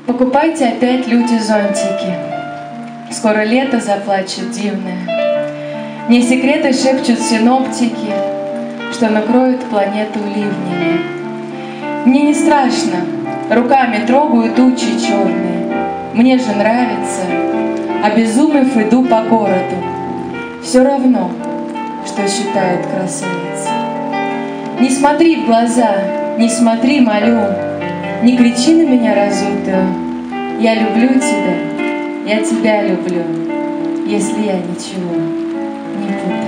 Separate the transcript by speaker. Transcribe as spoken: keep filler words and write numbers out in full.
Speaker 1: Покупайте опять, люди, зонтики. Скоро лето заплачет дивное. Не секреты шепчут синоптики, что накроет планету ливнями. Мне не страшно, руками трогаю тучи черные. Мне же нравится, обезумев, иду по городу. Все равно, что считает красавица. Не смотри в глаза, не смотри, молю, не кричи на меня разутую. Я люблю тебя, я тебя люблю, если я ничего не путаю.